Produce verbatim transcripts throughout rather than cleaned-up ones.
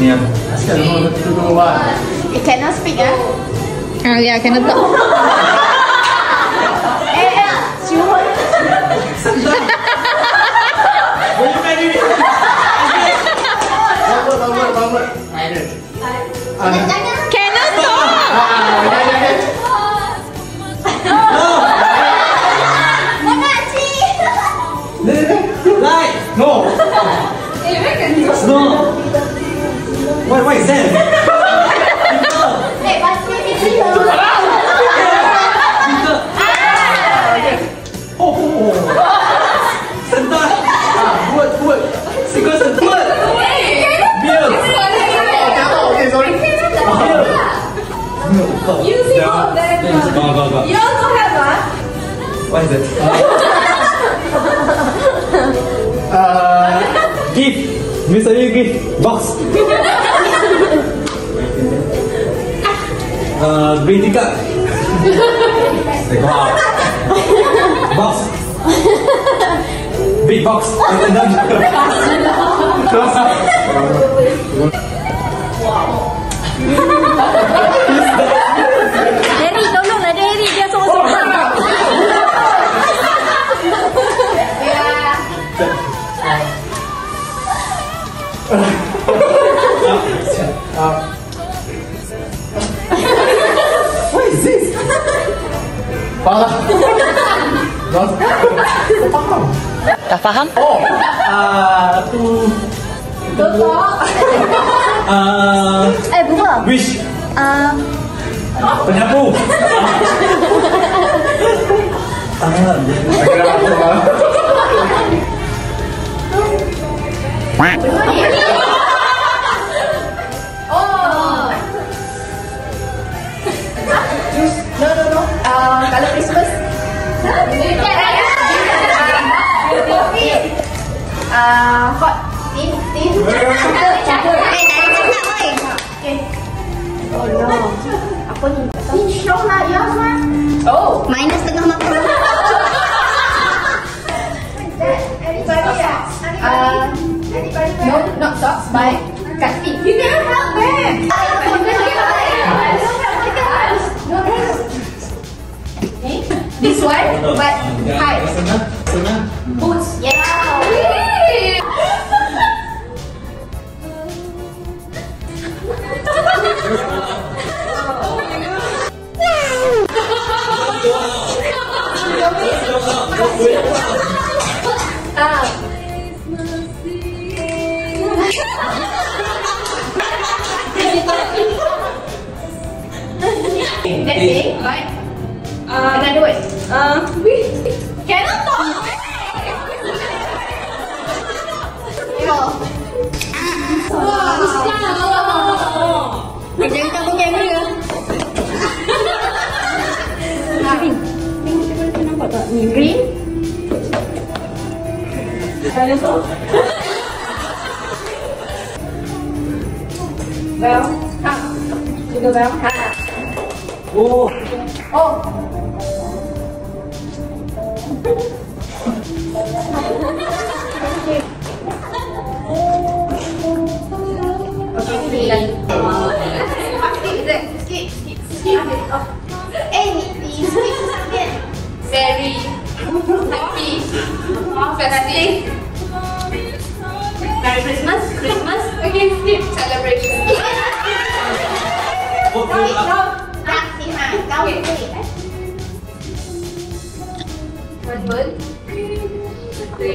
Ni apa? Sekarang nombor satu dua one. You cannot speak ah. Ah ya, cannot talk. Eh eh, siapa? Boleh main ni. Bambut, bambut, bambut. Ada. Cannot talk. Ah, ya ya ya. Like, no. No. Why, why is that? Eh, pasti ni. Oh, oh, oh. Sentak. Ah, buat, buat. Sikut sentuh. Biar. Okay, sorry. Using all of them. Go, go, go. You also have ah. What is it? Uh, gift. Misalnya gift box. Uh, beli tiket. Wow. Box. Big box. Derry, tolonglah Derry, dia sorang-sorang. What is this? Faham? Faham? Tak faham? Oh, ah tu. Ah, Eh, buka. wish. Ah, Penyapu. Tangan. oh. No no no. Ah, kalau Christmas. Ah, hot. Tin tin. Eh, tak ada cakap oi. Okay. Oh no. Apa ni? Tin show lah ya mah. Oh, minus tengah makan. Anybody else? Uh, no, not socks, but cut feet. You can help them. This one, but high. Boots. Yeah. Ah. That's it, right? Uh, another word. Uh, we cannot talk. Jangan takut kamera. Nampak tak? Green. Ada tu. Bell. Ha. Juga bell. Ha. Oh. Oh. Okay, lagi. Skip, skip, skip, skip. Eh, ni, ni, skip sikit. Very happy, festive. Merry Christmas, Christmas. Okay, skip celebration. Kau, kau, tak sih mah, kau skip. One word. Three.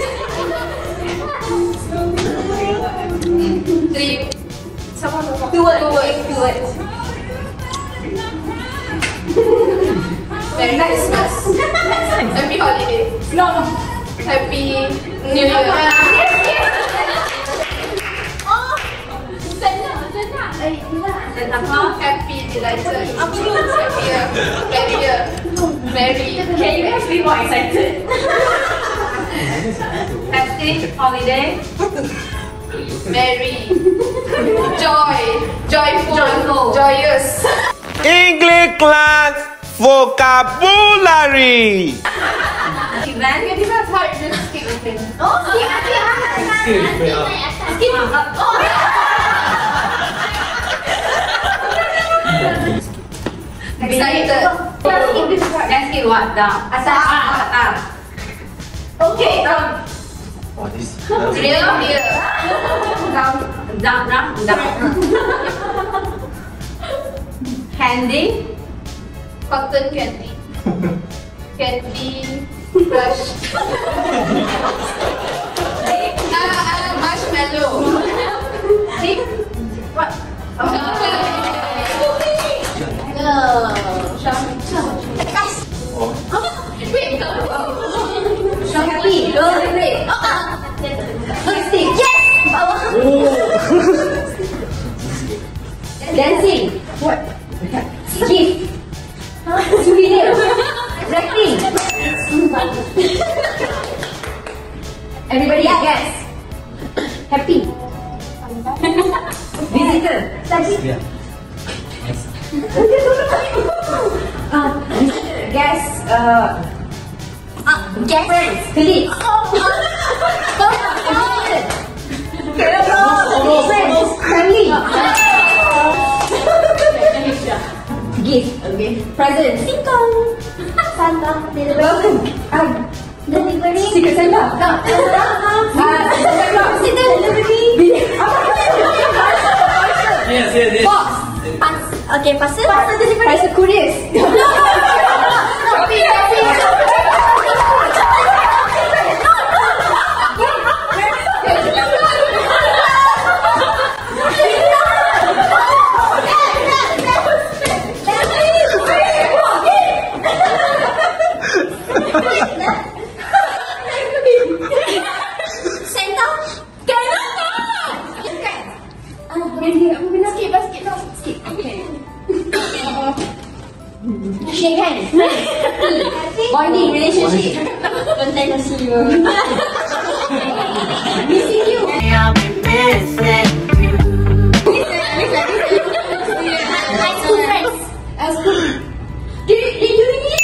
Three. Sama sama. Two words. Two words. Two words. Merry Christmas. Happy holiday. No. Happy New Year. Oh. Senang, senang. Eh, senang. Senang. Happy, delighted. Apa tu? Happy year. Happy year. Merry. Can you guys be more excited? Happy holiday. Merry. Joy. Joyful. Joyful. Joyous. English class vocabulary. Then you give us hard to skip with him. Oh, skip, skip, skip. Skip. Oh. what? Down. Atas. Ah, atas. Okay. Um. What is? Here, here. Down, down, down, down. Candy. Cotton candy. Candy crush. uh, uh, marshmallow. Dip. What? Oh. No. Guys. Oh. Wait. Happy. Go. Wait. Stick. Yes. Oh. Dancing. What? Gift. Souvenir. Wrapping. Everybody guess. Happy. Visitor. Yeah. Uh, guess. Uh, uh, guess. Friends. Colleagues. Friends. Family. Gift. Okay. Present. Singkong. Santa. Welcome. Um, delivery. Secret Santa. No. Uh, delivery. Yes, yes, yes. Box. Pas. Okay, parcel. Parcel delivery. Parcel couriers. Shopee. Shake hands. Bonding relationship. Content of you. Missing you. I'll be missing you. High school friends. High school. Did you did you read it?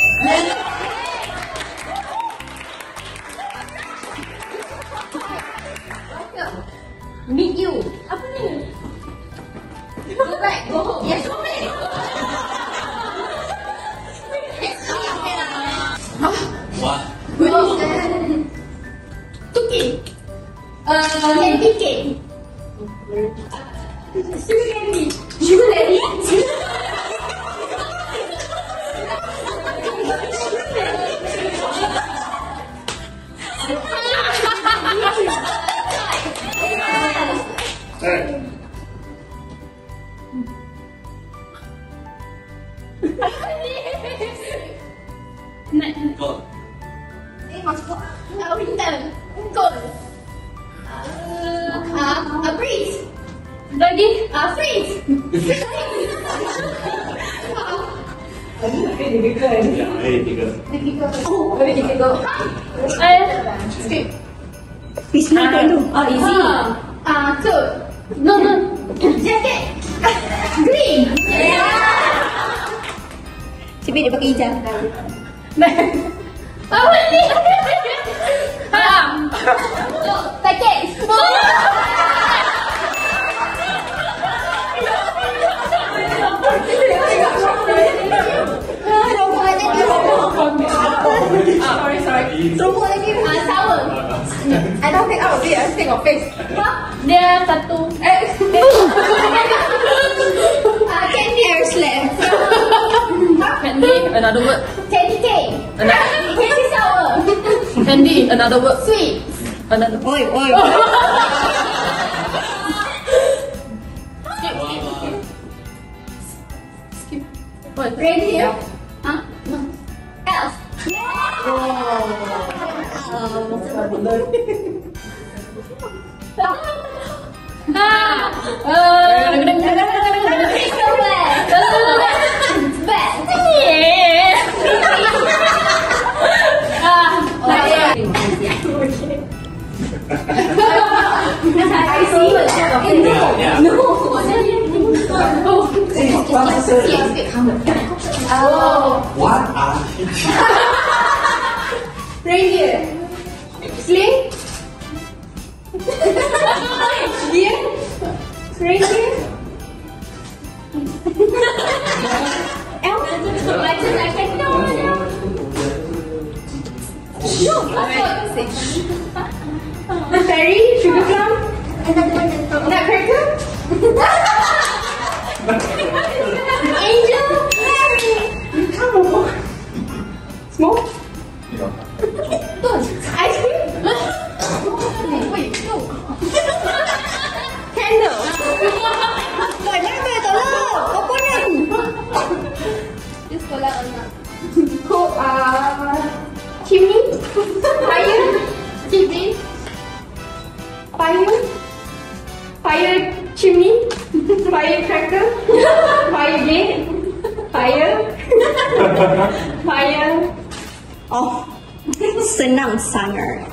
Meet you. Apa ni? Go back. Go home. Yes, go back. What? Oh. Cookie. Uh, candy cake. Sugar candy. Sugar candy. Gold. Eh, masuk. Uh, winter. Cold. Uh, uh, a breeze. Lagi. Uh, freeze. Yeah, very difficult. Oh, very difficult. Eh, skip. Bismillah dulu. Oh, easy. Uh, coat. No, no. Jacket. Green. Yeah. Cepat dia pakai hijau. Apa ni? Ah. Paket. Sorry, sorry. Tunggu lagi. Ah, sour. I don't think out of it. I think of face. Dia satu. Eh. Ah, candy air slam. Candy, another word. Candy cake. Candy sour. Candy, another word. Sweet. Another. Oi, oi. Skip. What? Reindeer. Huh? No. Elf. What are Reindeer. Sling. Deer. Reindeer. Elf. I just I can know. Fairy, sugar plum, nutcracker, angel, fairy. Come on. Smoke. Ice cream. Wait, no. Candle. Rồi nhắc về tao lo. Có con nhân. Just call out on that. Cool. Uh, chimney. Fire. Chimney. Fire. Fire chimney. Firecracker. Fire gate. Fire. Fire. Oh, senang sangat.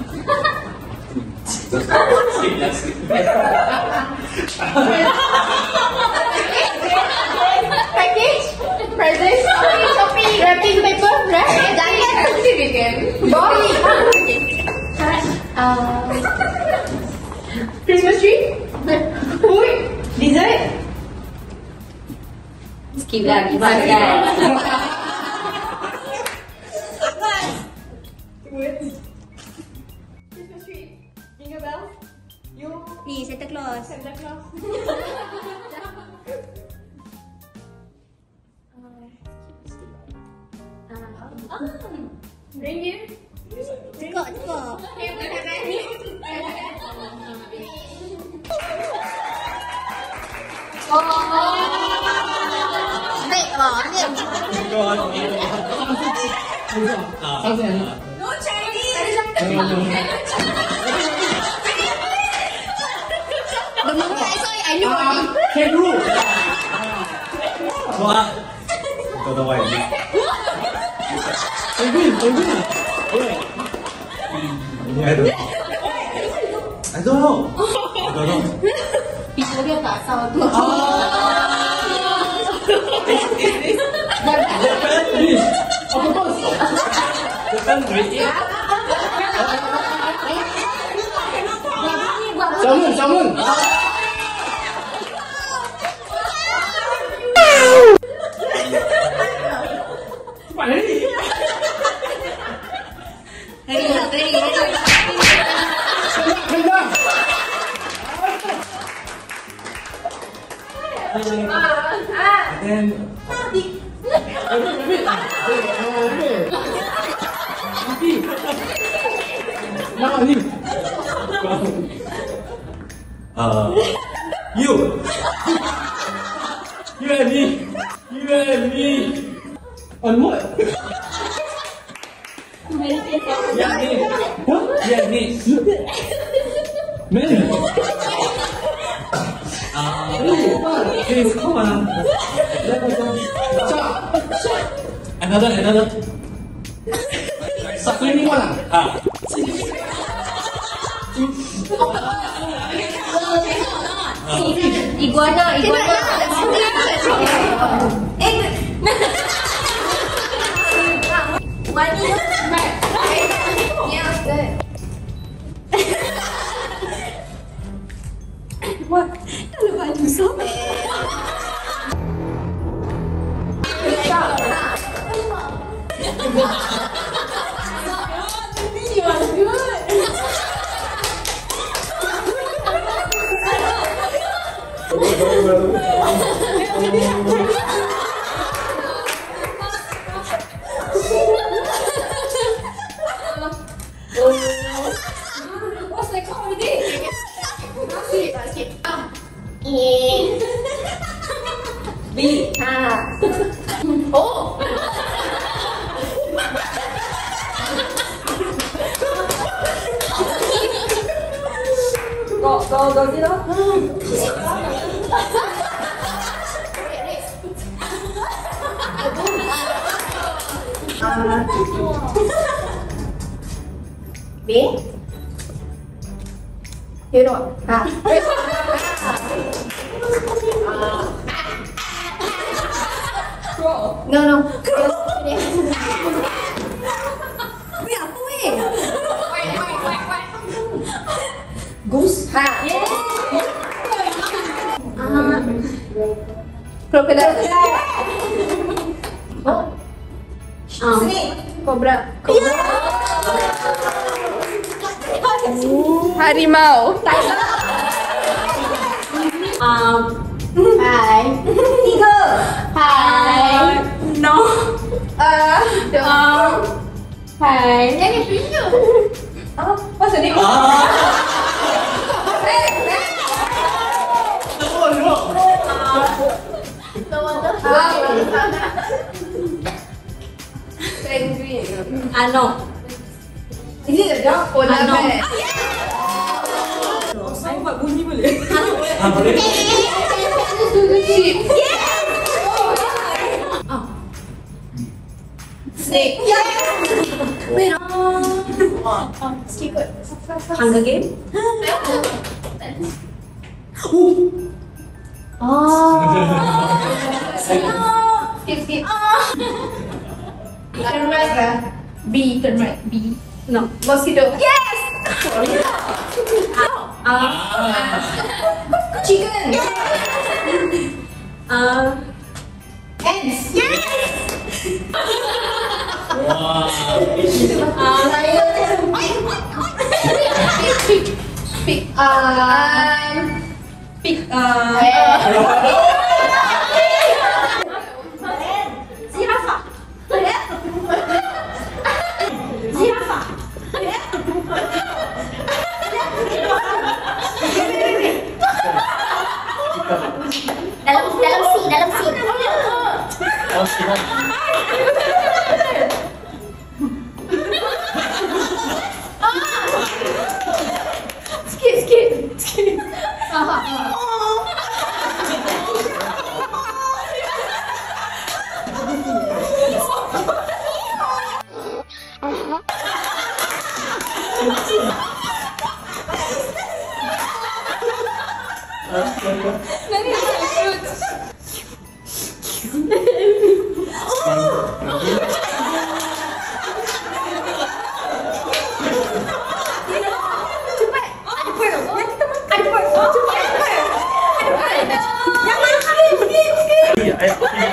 Package. Present. Shopping. Shopping. Wrapping paper. Wrap. Jacket. Boy. Uh, Christmas tree. Food. Dessert. Skip lagi makan. Christmas tree. Jingle bells. You. Ni Santa Claus. Santa Claus. Reindeer. Cukup, cukup. Baik, oh, baik. No Chinese. The moment I saw it, I knew already. Kangaroo. Wah. Kau tahu apa ini? Penguin, penguin. Ini ada. I don't know. I don't know. People dia tak tahu tu. Japan fish. Octopus. Japan fish. Salmon, salmon. Cepat ni. Hari lah, hari, hari. Kendang. Then. Nama ni. Uh, you. You and me. You and me. On what? Yeah, me. What? Yeah, me. Man. Ah, hey, come on. Another, another. Satu one. Ah. Iguana, iguana. Money. Yeah, good. What? Kalau baju sama. She was good. What's the comedy? Sikit, sikit. B. Ha. Oh. Go, go, go, zero. B. You know. Ha. No, no. Weh, apa weh? Goose. Ha. Crocodile. Oh. Ah. Snake. Cobra. Cobra. Harimau. Um, Hai. tiga. Hai. No. Uh, Um, Hai. Jangan tunjuk. apa? Masa ni? Ano? Ini dah jawab dah. Ano? Ah, boleh? Sheep. Snake. Sikit. Hunger Game. Skip, skip. Turn right lah. B, turn right. B. No. Mosquito. Yes! Uh, Chicken. uh, Ants. Yes! Wah. Pig. Pig. Um, Pick. Uh, Zirafa. Zirafa. dalam dalam C, dalam C. Oh, sihat. Skip, skip. Skip. Iya, ayo.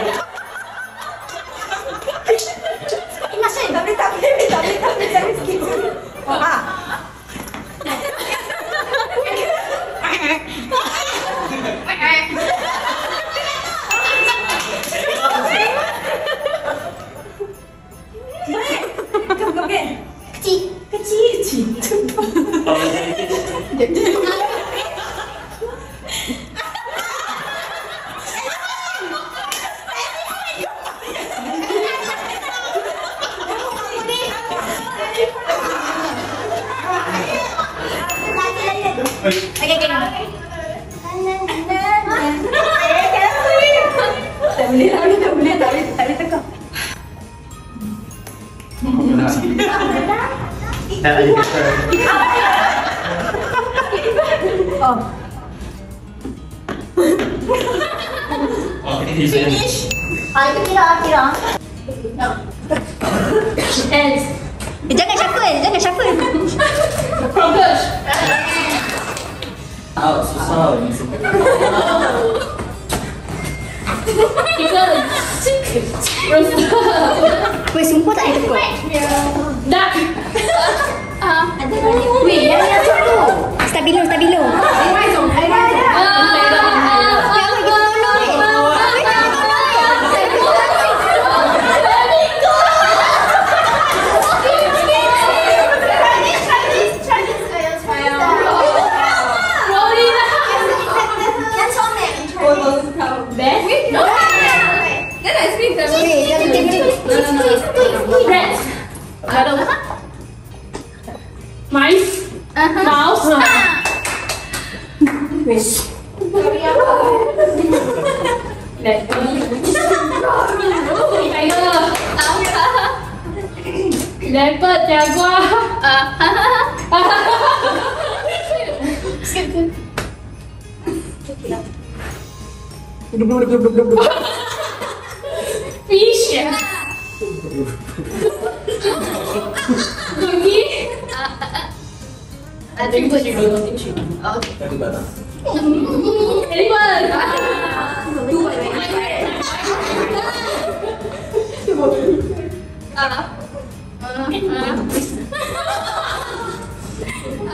Tak boleh, tak boleh, tak boleh, tak boleh, tak boleh skip. Ah. Come, come again. Kecil. Kecil. Kecil. Oh, ini. Okay, okay. Tak boleh, tak boleh, tak boleh, tak boleh, tak boleh tekak. Ya, ayo kita. Oh. Oh, ini saya. Ah, itu kira, kira. Ants. Eh, jangan shuffle, jangan shuffle. Cockroach. Ah, susah ini. Chicken. Rooster. Weh, sumpah tak ada tekuk. Duck. Weh, yang yang tu. Stabilo, stabilo. Mice. Mouse. Leopard, jaguar. Fish. Monkey. Ada ikut juga. Satu batang. Elephant.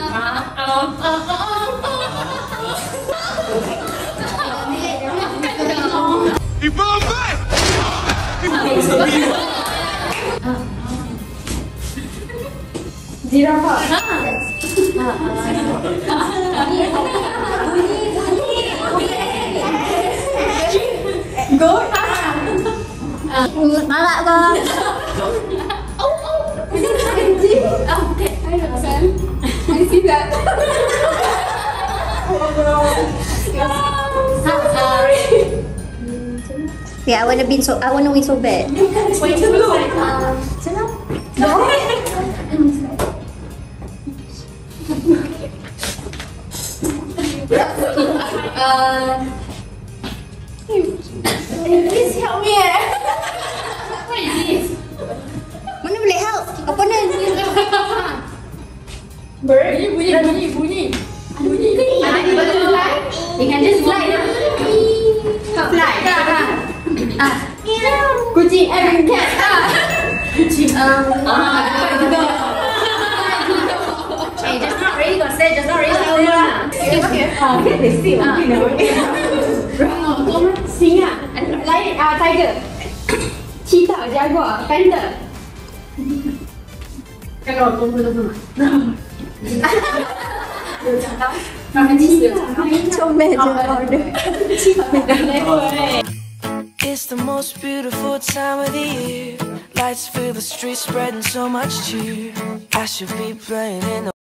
Zirafah. Goat. Malak ke? Oh, oh. Anjing. Okay, I understand. I see that. Sorry. Yeah, I wanna be so. I wanna win so bad. Wait, dulu. Senang. No. Uh, please help me. What is this? Mana boleh help? Apa ni? Bird. Bunyi, bunyi, bunyi, bunyi. Bunyi. You can just fly. Fly. Ah. Kucing and cat. Kucing. Ah. Hey, just not ready to say. Just not ready to say. Okay, okay. Ah, okay. They see. Okay, now. Singa. Lion. Ah, tiger. Cheetah, jaguar, panther. Kalau tunggu tunggu. It's the most beautiful time of the year. Lights fill the streets, spreading so much cheer. I should be playing in the